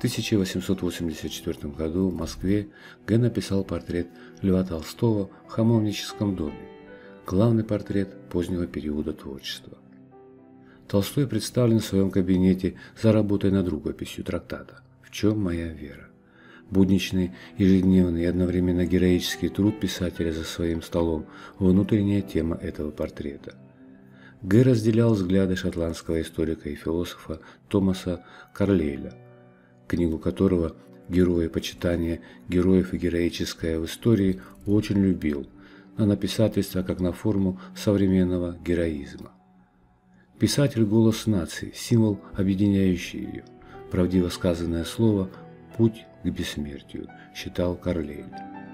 1884 году в Москве Г. написал портрет Льва Толстого в Хамовническом доме, главный портрет позднего периода творчества. Толстой представлен в своем кабинете за работой над рукописью трактата «В чем моя вера?». Будничный, ежедневный и одновременно героический труд писателя за своим столом – внутренняя тема этого портрета. Г. разделял взгляды шотландского историка и философа Томаса Карлейля, книгу которого «Герои почитания героев и героическое в истории» очень любил, на написательство как на форму современного героизма. Писатель – голос нации, символ, объединяющий ее, правдиво сказанное слово – путь к бессмертию, считал Карлейль.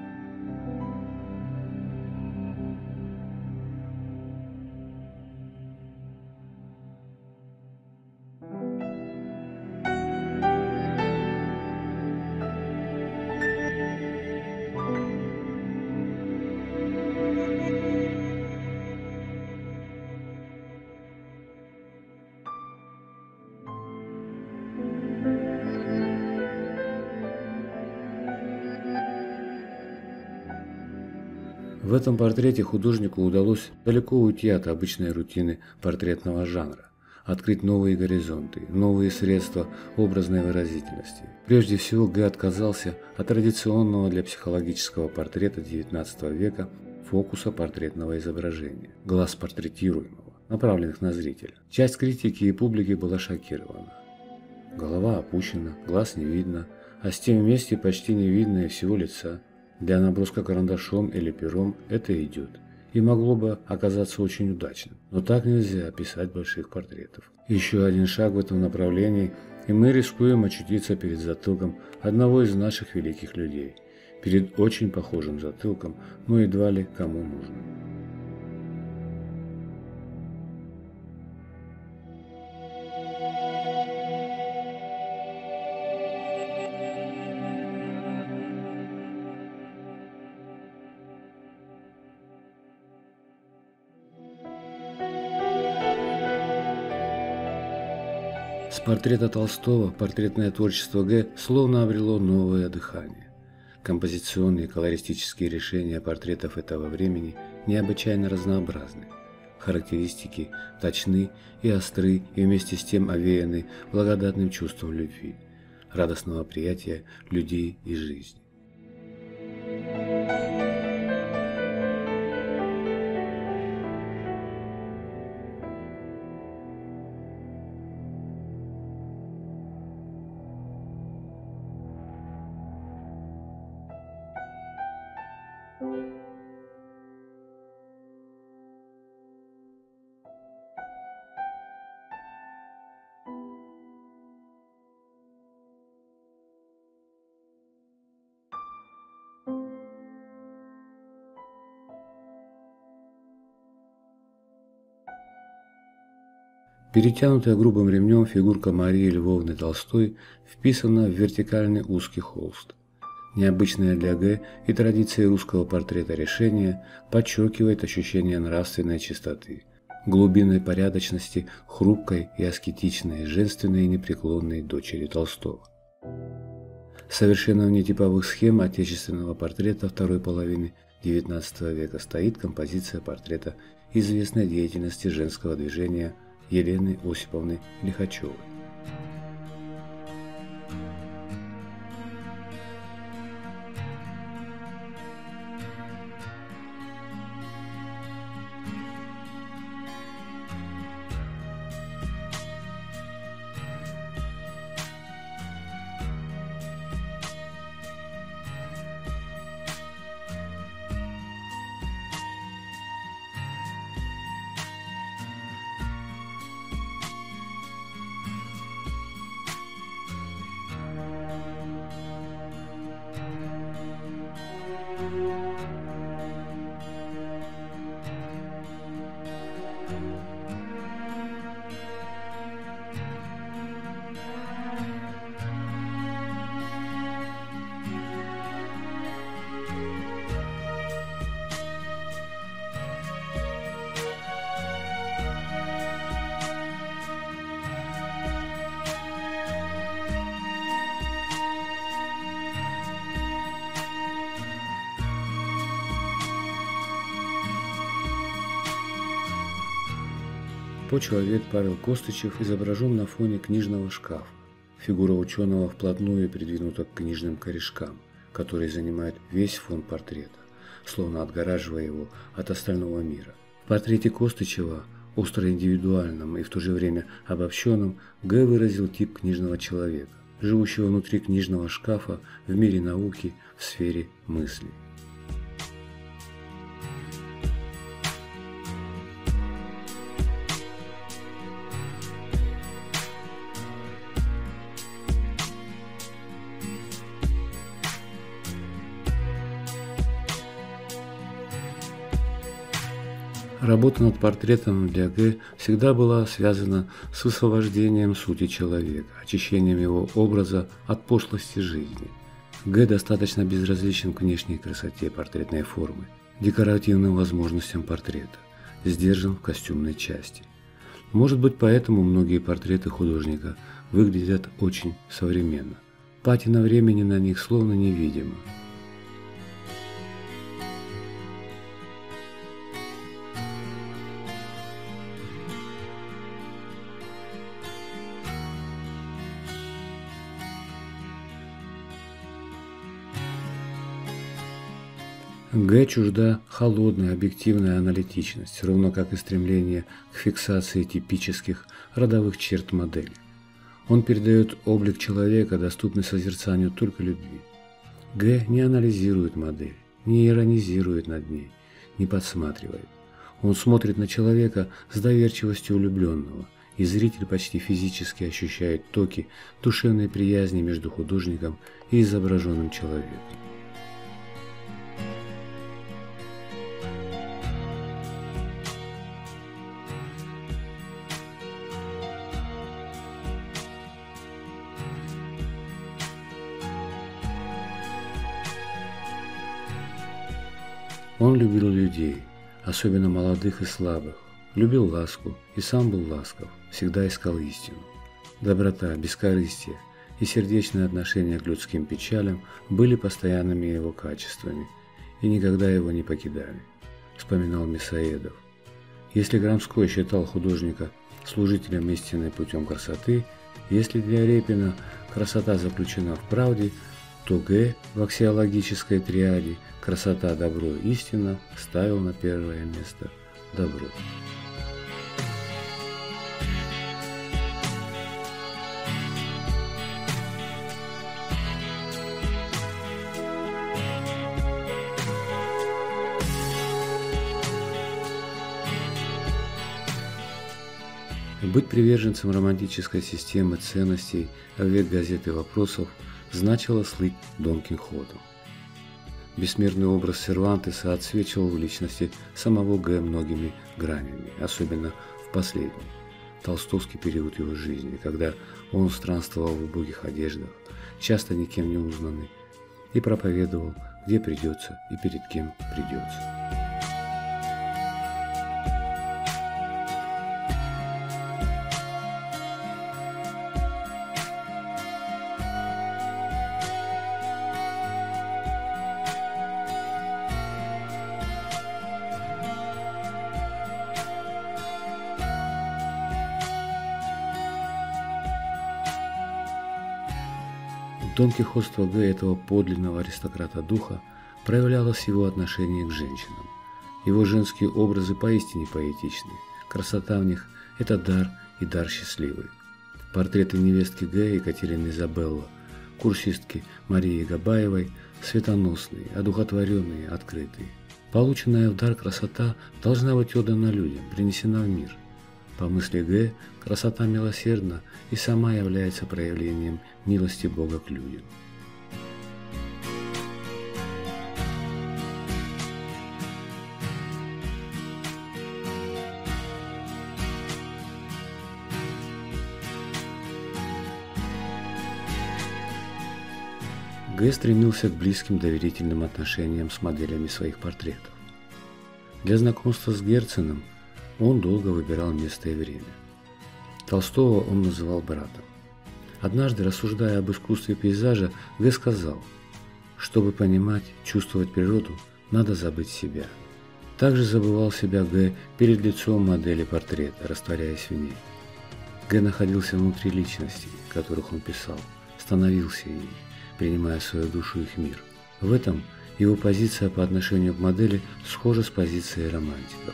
В этом портрете художнику удалось далеко уйти от обычной рутины портретного жанра, открыть новые горизонты, новые средства образной выразительности. Прежде всего, Г. отказался от традиционного для психологического портрета XIX века фокуса портретного изображения, глаз портретируемого, направленных на зрителя. Часть критики и публики была шокирована. Голова опущена, глаз не видно, а с тем вместе почти не видно и всего лица. Для наброска карандашом или пером это идет и могло бы оказаться очень удачным. Но так нельзя писать больших портретов. Еще один шаг в этом направлении, и мы рискуем очутиться перед затылком одного из наших великих людей. Перед очень похожим затылком, но едва ли кому нужным. С портрета Толстого портретное творчество Г. словно обрело новое дыхание. Композиционные и колористические решения портретов этого времени необычайно разнообразны. Характеристики точны и остры, и вместе с тем овеяны благодатным чувством любви, радостного приятия людей и жизни. Перетянутая грубым ремнем фигурка Марии Львовны Толстой вписана в вертикальный узкий холст. Необычное для Г. и традиции русского портрета решение подчеркивает ощущение нравственной чистоты, глубинной порядочности хрупкой и аскетичной, женственной и непреклонной дочери Толстого. Совершенно вне типовых схем отечественного портрета второй половины XIX века стоит композиция портрета известной деятельности женского движения Елены Осиповны Лихачевой. Почвовед Павел Костычев изображен на фоне книжного шкафа. Фигура ученого вплотную придвинута к книжным корешкам, которые занимают весь фон портрета, словно отгораживая его от остального мира. В портрете Костычева, остро индивидуальном и в то же время обобщенном, Г. выразил тип книжного человека, живущего внутри книжного шкафа в мире науки, в сфере мысли. Работа над портретом для Г. всегда была связана с высвобождением сути человека, очищением его образа от пошлости жизни. Г. достаточно безразличен к внешней красоте портретной формы, декоративным возможностям портрета, сдержан в костюмной части. Может быть, поэтому многие портреты художника выглядят очень современно. Патина времени на них словно невидима. Г. чужда холодная объективная аналитичность, равно как и стремление к фиксации типических родовых черт модели. Он передает облик человека, доступный созерцанию только любви. Г. не анализирует модель, не иронизирует над ней, не подсматривает. Он смотрит на человека с доверчивостью влюбленного, и зритель почти физически ощущает токи душевной приязни между художником и изображенным человеком. Он любил людей, особенно молодых и слабых, любил ласку и сам был ласков, всегда искал истину. Доброта, бескорыстие и сердечное отношение к людским печалям были постоянными его качествами и никогда его не покидали, вспоминал Мясоедов. Если Громской считал художника служителем истины путем красоты, если для Репина красота заключена в правде, то Г. в аксиологической триаде «красота, добро, истина» ставил на первое место добро. Быть приверженцем романтической системы ценностей в век газеты вопросов значило слыть Дон Кихотом. Бессмертный образ Сервантеса отсвечивал в личности самого Г. многими гранями, особенно в последний, толстовский период его жизни, когда он странствовал в убогих одеждах, часто никем не узнанный, и проповедовал, где придется и перед кем придется. Донкихотство Г. этого подлинного аристократа духа проявлялось в его отношении к женщинам. Его женские образы поистине поэтичны, красота в них – это дар и дар счастливый. Портреты невестки Г. Екатерины Изабелла, курсистки Марии Габаевой светоносные, одухотворенные, открытые. Полученная в дар красота должна быть отдана людям, принесена в мир. По мысли Г., красота милосердна и сама является проявлением милости Бога к людям. Г. стремился к близким доверительным отношениям с моделями своих портретов. Для знакомства с Герценом он долго выбирал место и время. Толстого он называл братом. Однажды, рассуждая об искусстве пейзажа, Г. сказал: «Чтобы понимать, чувствовать природу, надо забыть себя». Также забывал себя Г. перед лицом модели портрета, растворяясь в ней. Г. находился внутри личностей, которых он писал, становился ими, принимая в свою душу их мир. В этом его позиция по отношению к модели схожа с позицией романтиков.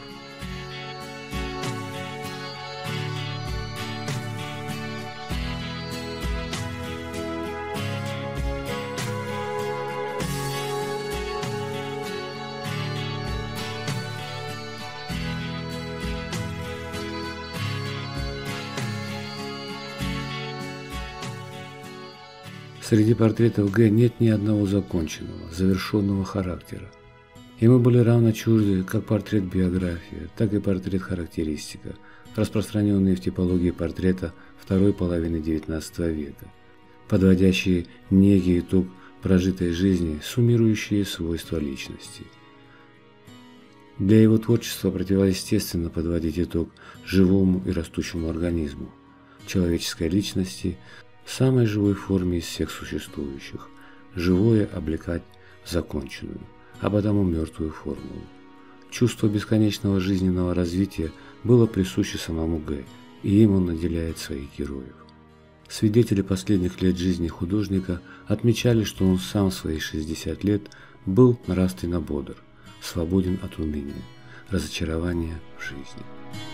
Среди портретов Г. нет ни одного законченного, завершенного характера. Ему были равно чужды как портрет-биография, так и портрет-характеристика, распространенные в типологии портрета второй половины XIX века, подводящие некий итог прожитой жизни, суммирующие свойства личности. Для его творчества противоестественно подводить итог живому и растущему организму, человеческой личности, в самой живой форме из всех существующих, живое облекать в законченную, а потому мертвую формулу. Чувство бесконечного жизненного развития было присуще самому Г., и им он наделяет своих героев. Свидетели последних лет жизни художника отмечали, что он сам в свои 60 лет был нравственно бодр, свободен от уныния, разочарования в жизни.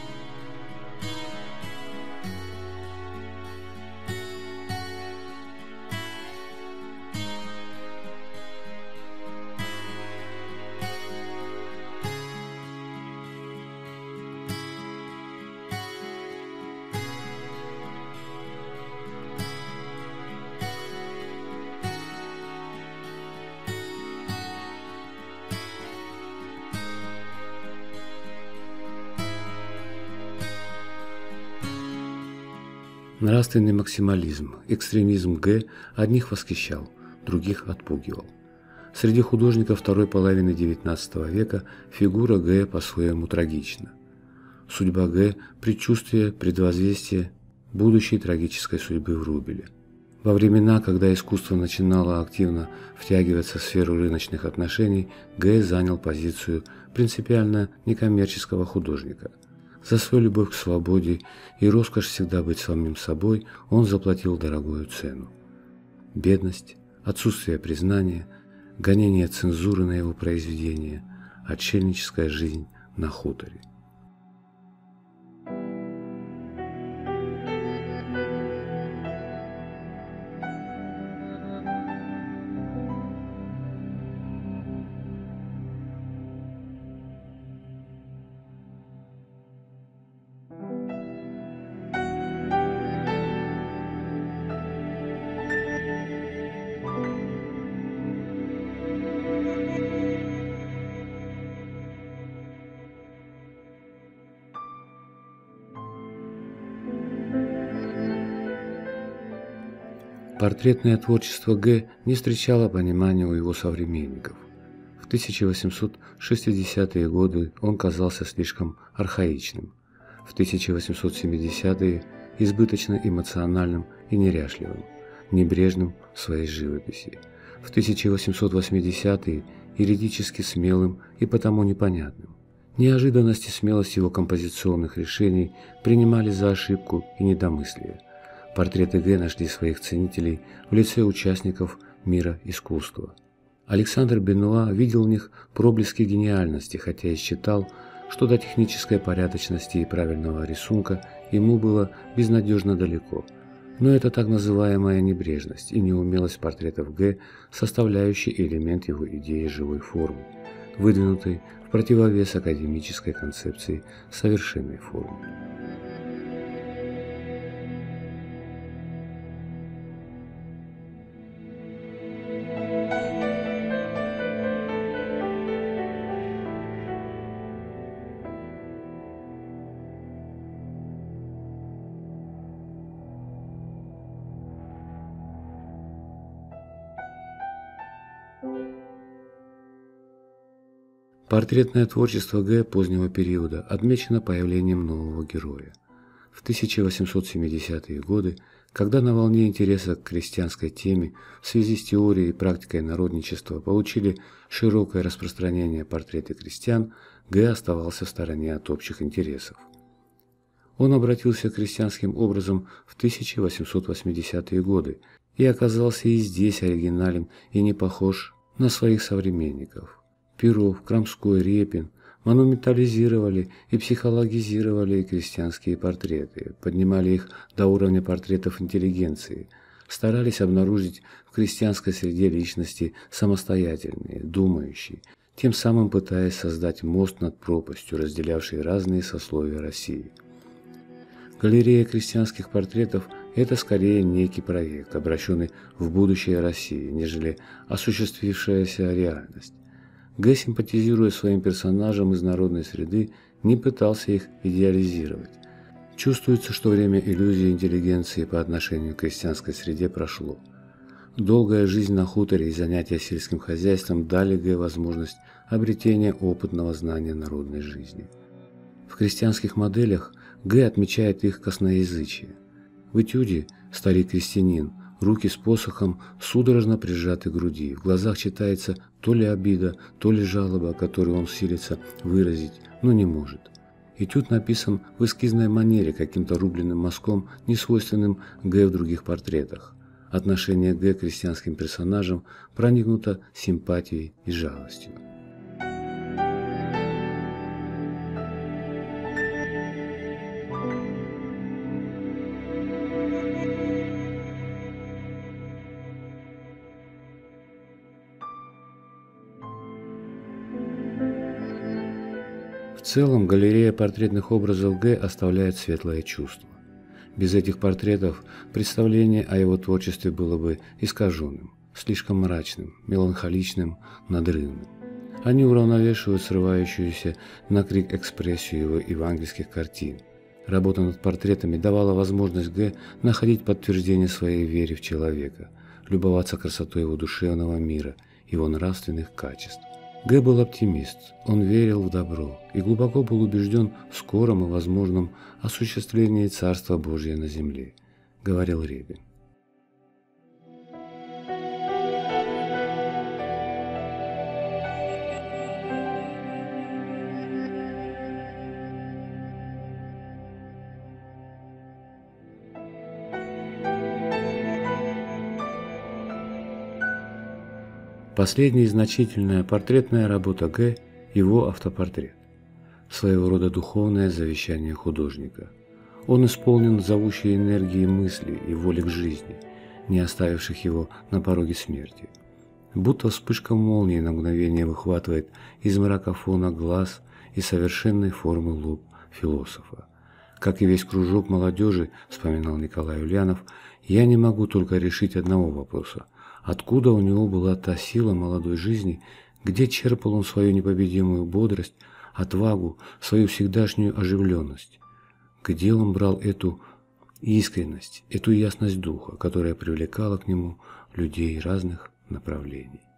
Нравственный максимализм, экстремизм Г. одних восхищал, других отпугивал. Среди художников второй половины XIX века фигура Г. по-своему трагична. Судьба Г. – предчувствие, предвозвестие будущей трагической судьбы Врубеля. Во времена, когда искусство начинало активно втягиваться в сферу рыночных отношений, Г. занял позицию принципиально некоммерческого художника. За свою любовь к свободе и роскошь всегда быть самим собой он заплатил дорогую цену. Бедность, отсутствие признания, гонение цензуры на его произведения, отшельническая жизнь на хуторе. Портретное творчество Г. не встречало понимания у его современников. В 1860-е годы он казался слишком архаичным, в 1870-е – избыточно эмоциональным и неряшливым, небрежным в своей живописи, в 1880-е – юридически смелым и потому непонятным. Неожиданность и смелость его композиционных решений принимали за ошибку и недомыслие. Портреты Г. нашли своих ценителей в лице участников мира искусства. Александр Бенуа видел в них проблески гениальности, хотя и считал, что до технической порядочности и правильного рисунка ему было безнадежно далеко. Но это так называемая небрежность и неумелость портретов Г. составляющий элемент его идеи живой формы, выдвинутой в противовес академической концепции совершенной формы. Портретное творчество Г. позднего периода отмечено появлением нового героя. В 1870-е годы Когда на волне интереса к крестьянской теме в связи с теорией и практикой народничества получили широкое распространение портреты крестьян, Г. оставался в стороне от общих интересов. Он обратился к крестьянским образам в 1880-е годы и оказался и здесь оригинален и не похож на своих современников. Перов, Крамской, Репин монументализировали и психологизировали крестьянские портреты, поднимали их до уровня портретов интеллигенции, старались обнаружить в крестьянской среде личности самостоятельные, думающие, тем самым пытаясь создать мост над пропастью, разделявшей разные сословия России. Галерея крестьянских портретов – это скорее некий проект, обращенный в будущее России, нежели осуществившаяся реальность. Г., симпатизируя своим персонажам из народной среды, не пытался их идеализировать. Чувствуется, что время иллюзии интеллигенции по отношению к крестьянской среде прошло. Долгая жизнь на хуторе и занятия сельским хозяйством дали Г. возможность обретения опытного знания народной жизни. В крестьянских моделях Г. отмечает их косноязычие. В этюде «Старик-крестьянин» руки с посохом судорожно прижаты к груди, в глазах читается то ли обида, то ли жалоба, которую он силится выразить, но не может. Этюд написан в эскизной манере каким-то рубленным мазком, несвойственным Г. в других портретах. Отношение Г. к крестьянским персонажам проникнуто симпатией и жалостью. В целом, галерея портретных образов Г. оставляет светлое чувство. Без этих портретов представление о его творчестве было бы искаженным, слишком мрачным, меланхоличным, надрывным. Они уравновешивают срывающуюся на крик экспрессию его евангельских картин. Работа над портретами давала возможность Г. находить подтверждение своей вере в человека, любоваться красотой его душевного мира, его нравственных качеств. Г. был оптимист, он верил в добро и глубоко был убежден в скором и возможном осуществлении Царства Божия на земле, говорил Репин. Последняя значительная портретная работа Г. – его автопортрет. Своего рода духовное завещание художника. Он исполнен зовущей энергией мысли и воли к жизни, не оставивших его на пороге смерти. Будто вспышка молнии на мгновение выхватывает из мрака фона глаз и совершенной формы лоб философа. Как и весь кружок молодежи, вспоминал Николай Ульянов, я не могу только решить одного вопроса. Откуда у него была та сила молодой жизни, где черпал он свою непобедимую бодрость, отвагу, свою всегдашнюю оживленность? Где он брал эту искренность, эту ясность духа, которая привлекала к нему людей разных направлений?